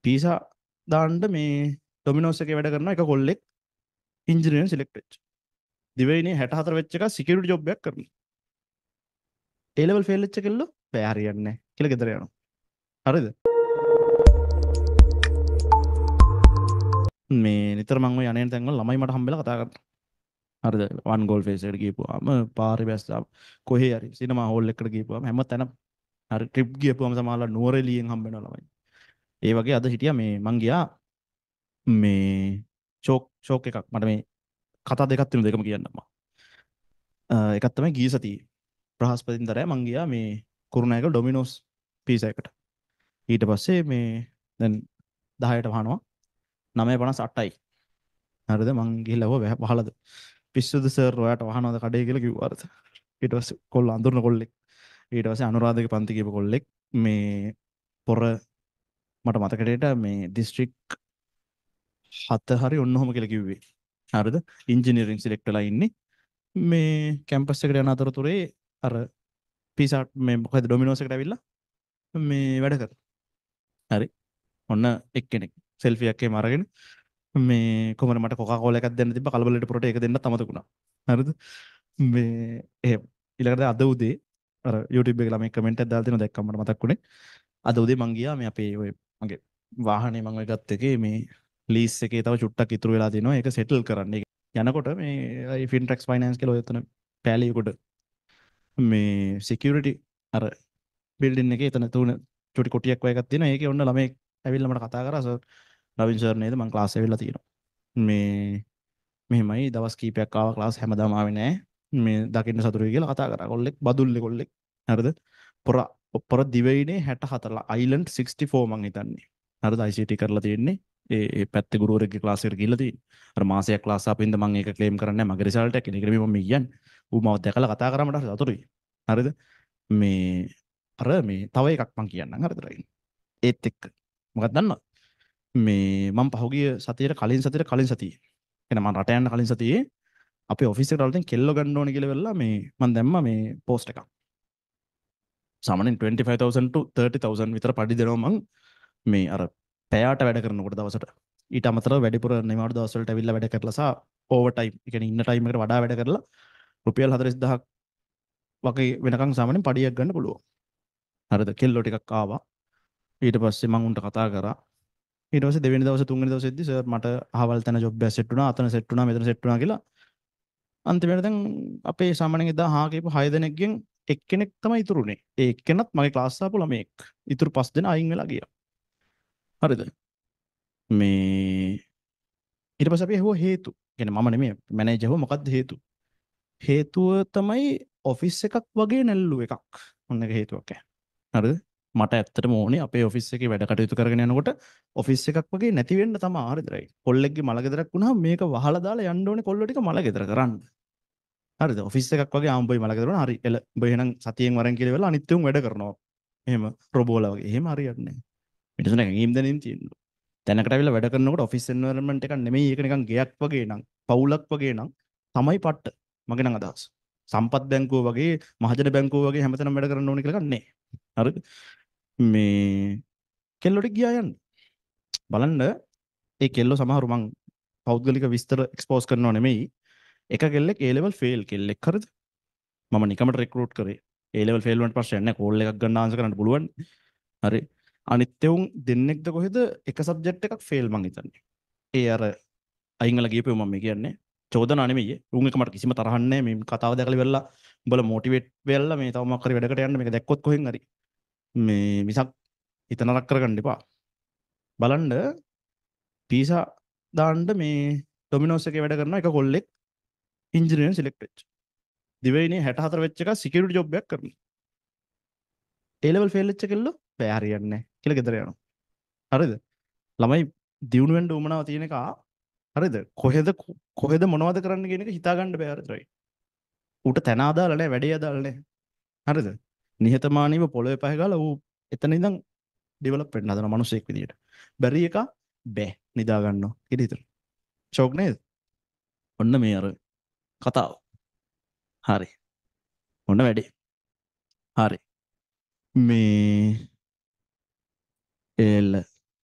Pizza දාන්න මේ Domino's එකේ වැඩ කරන එක කොල්ලෙක් ඉංජිනේරින් සිලෙක්ට් වෙච්ච. දිවයිනේ 64 වෙච්ච එක සිකියුරිටි ජොබ් එකක් කරනවා. A level ෆේල් වෙච්ච කෙල්ලෝ බෑ හරියන්නේ නැහැ කියලා ගෙදර යනවා. හරිද? මේ නිතර මම ඔය යන්නේ තැන්වල ළමයි මට හම්බෙලා කතා කරනවා. හරිද? වන් ගෝල් ෆේස් එකට ගිහපුවාම පාරේ බැස්සා කොහේ හරි සිනමා හෝල් එකකට ගිහපුවාම හැම තැනම හරි ට්‍රිප් ගිහපුවාම සමහරවල් නුවරඑළියෙන් හම්බ වෙනවා ළමයි. ඒ වගේ අද හිටියා මේ මං ගියා මේ ෂෝක් එකක් මට මේ කතා දෙකක් තියෙන දෙකම කියන්නම් මම. එකක් තමයි ගිය සතියේ බ්‍රහස්පතින්දරය මං ගියා මේ කුරුණෑගල ඩොමිනෝස් පීසා එකට. ඊට පස්සේ මේ දැන් 10ට වහනවා 9:58යි. හරිද? මං ගිහලා වහලද පිස්සුද සර් ඔයාට වහනවද කඩේ කියලා කිව්වා අර. ඊට පස්සේ කොල්ල අඳුරන කොල්ලෙක්. ඊට පස්සේ අනුරාධක පන්ති කියපු කොල්ලෙක් මේ පොර මට මතකටේට මේ දිස්ත්‍රික් 7 හරි ඔන්නෝම කියලා කිව්වේ. හරිද? ඉංජිනේරින් සිලෙක්ට් වෙලා ඉන්නේ. මේ කැම්පස් එකට යන අතරතුරේ අර පීසා මේ මොකද ඩොමිනෝස් එකට ඇවිල්ලා මේ වැඩ කරා. හරි. ඔන්න එක්කෙනෙක් සෙල්ෆි එකක් එහෙම අරගෙන මේ කොහමද මට කොකා කෝලා එකක් දෙන්න තිබ්බ කලබලෙට පොරට ඒක දෙන්නත් අමතක වුණා. හරිද? මේ එහෙම ඊළඟට අද උදේ අර YouTube එකේ ළමයි කමෙන්ට් එකක් දාලා තියෙනවා දැක්කම මට මතක් වුණේ. අද උදේ මං ගියා මේ අපේ ඔය මගේ වාහනේ මං ඔය ගත්ත එකේ මේ ලීස් එකේ තව චුට්ටක් ඉතුරු වෙලා තියෙනවා. ඒක සෙටල් කරන්න. යනකොට මේ ෆින්ට්‍රැක්ස් ෆයිනෑන්ස් කියලා ඔය එතන පෑලියකට මේ සිකියුරිටි අර බිල්ඩින් එකේ එතන තුන චුටි කොටියක් වගේ එකක් තියෙනවා. ඒකේ ඔන්න ළමයි ඇවිල්ලා මට කතා කරා සර් රවින් සර් නේද මං ක්ලාස් ඇවිල්ලා තියෙනවා. මේ මෙහෙමයි දවස් කීපයක් ආවා ක්ලාස් හැමදාම ආවේ නැහැ. මේ දකින්න සතුටුයි කියලා කතා කරා. කොල්ලෙක් බදුල්ලේ කොල්ලෙක්. හරිද? පොර දිවයිනේ 64 අයිලන්ඩ් 64 මං හිතන්නේ. හරිද? ICT කරලා තියෙන්නේ. ඒ පැත්තේ ගුරුවරයෙක්ගේ ක්ලාස් එකට ගිහිල්ලා තියෙන්නේ. අර මාසයක් ක්ලාස් ආපින්ද මම ඒක ක්ලේම් කරන්නේ නැහැ මගේ රිසල්ට් එක. ඒක නෙමෙයි මම කියන්නේ. ඌ මාව දැකලා කතා කරා මට සතුටුයි. හරිද? මේ අර මේ තව එකක් මං කියන්නම් හරිද රයින්. ඒත් එක්ක මොකක්ද දන්නවද? මේ මම පහුගිය සතියේ කලින් සතියේ එන මම රට යන්න කලින් සතියේ අපේ ඔෆිස් එකට වලට කෙල්ල ගන්න ඕනේ කියලා වෙලා මේ මම දැම්මා මේ පෝස්ට් එකක්. සාමාන්‍යයෙන් 25000 to 30000 විතර පඩි දෙනවා මං මේ අර පැයට වැඩ කරනකොට දවසට. ඊට අමතරව වැඩිපුර නිමාඩු දවස් වලට ඇවිල්ලා වැඩ කරලා සහ ඕවර් ටයිම්, ඒ කියන්නේ ඉන්න ටයිම් එකට වඩා වැඩ කරලා රුපියල් 40000ක් වගේ වෙනකන් සාමාන්‍යයෙන් පඩියක් ගන්න පුළුවන්. හරිද? කෙල්ලෝ ටිකක් ආවා. ඊට පස්සේ මං උන්ට කතා කරා. ඊට පස්සේ දෙවෙනි දවසේ තුන්වෙනි දවසේදී සර් මට අහවල් තැන ජොබ් එක සෙට් වුණා, අතන සෙට් වුණා, මෙතන සෙට් වුණා කියලා. අන්තිමට දැන් අපේ සාමාන්‍යයෙන් එදා හා කියපු 6 දෙනෙක්ගෙන් එක්කෙනෙක් තමයි ඉතුරුනේ. ඒ එක්කෙනත් මගේ ක්ලාස් ආපු ළමයෙක්. ඉතුරු 5 දෙනා අයින් වෙලා ගියා. හරිද? මේ ඊට පස්සේ අපි හුව හේතු. කියන්නේ මම නෙමෙයි මැනේජර් හුව මොකද්ද හේතු? හේතුව තමයි ඔෆිස් එකක් වගේ නැල්ලු එකක්. ඔන්න ඒක හේතුවක් ඈ. හරිද? මට ඇත්තටම ඕනේ අපේ ඔෆිස් එකේ වැඩ කටයුතු කරගෙන යනකොට ඔෆිස් එකක් වගේ නැති වෙන්න තමයි හරිද රයිට්. කොල්ලෙක්ගේ මල ගෙදරක් වුණාම මේක වහලා දාලා යන්න ඕනේ කොල්ලෝ ටික මල ගෙදර කරන්න. හරිද? ඔෆිස් එකක් වගේ ආම්බොයි මල ගෙදර වුණා හරි එල උඹ එහෙනම් සතියෙන් වරෙන් කියලා වෙලා අනිත් උන් වැඩ කරනවා. එහෙම රොබෝලා වගේ. එහෙම හරියන්නේ නැහැ. මිනිස්සුන් හැංගීම් දැනෙන්න තියෙනවා. තැනකට ඇවිල්ලා වැඩ කරනකොට ඔෆිස් එන්වයරන්මන්ට් එකක් නෙමෙයි ඒක නිකන් ගෙයක් වගේ නම් පවුලක් වගේ නම් තමයි පට්ට. මගේ නම් අදහස. සම්පත් බැංකුව වගේ මහජන බැංකුව වගේ හැමතැනම වැඩ කරන්න ඕනේ කියලා ගන්නෑ. හරිද? මේ කෙල්ලොට ගියා යන්න. බලන්න ඒ කෙල්ලෝ සමහරු මං පෞද්ගලික විස්තර එක්ස්පෝස් කරනව නෙමෙයි. එක කෙල්ලෙක් A level fail කෙල්ලෙක් හරිද? මම නිකමට රික්‍රූට් කරේ. A level fail වුණාට පස්සේ නෑ කෝල් එකක් ගන්න ආන්සර් කරන්න පුළුවන්. හරි. අනිත් උන් දෙන්නෙක්ද කොහෙද එක සබ්ජෙක්ට් එකක් ෆේල් මං හිතන්නේ. ඒ අර අයින් වෙලා ගියපුව මම කියන්නේ චෝදනා නෙමෙයි. උන් එක මට කිසිම තරහක් නෑ මේ කතාව දැකලා ඉවරලා උඹලා මොටිවේට් වෙලා මේ තව මොකක් හරි වැඩකට යන්න මේක දැක්කොත් කොහෙන් හරි මේ මිසක් හිත නරක කරගන්න එපා. බලන්න පීසා දාන්න මේ ඩොමිනෝස් එකේ වැඩ කරන එක කොල්ලෙක් ඉංජිනේරින් සිලෙක්ට් වෙච්ච. දිවයිනේ 64 වෙච්ච එක සිකියුරිටි ජොබ් එකක් කරනවා. A level fail වෙච්ච කෙල්ලෝ බෑ හරියන්නේ නැහැ කියලා ගෙදර යනවා. හරිද? ළමයි දියුණු වෙන්න උවමනාව තියෙන එක හරිද? කොහෙද මොනවද කරන්න කියන එක හිතා ගන්න බෑ හරිද? රයිට්. ඌට තන ආදාළ නැහැ, වැඩේ ආදාළ නැහැ. හරිද? නිහතමානීව පොළවේ පහ ගාලා ඌ එතන ඉඳන් ඩෙවලොප් වෙන්න හදන මිනිසෙක් විදියට. බැරි එක බෑ නිදා ගන්නවා. ඊට හිතන. ෂොක් නේද? ඔන්න මේ අර කතාව. හරි. ඔන්න වැඩේ. හරි. මේ එල